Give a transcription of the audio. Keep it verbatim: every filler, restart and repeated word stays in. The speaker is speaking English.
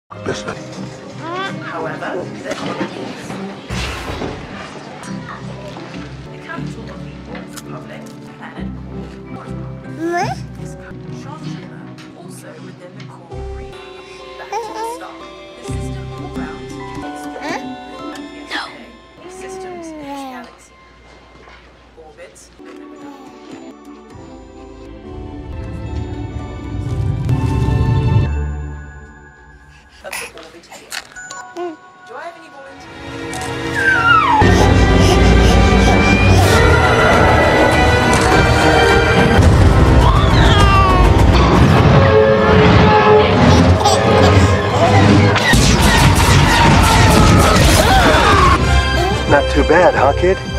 Listen. However, the capital of the Fourth Republic, planet Sharpshooter, also within the core region. Back to the start. The system all round is systems in each galaxy. Orbits. Of the orbit here. Do I have any volunteers? Not too bad, huh, kid?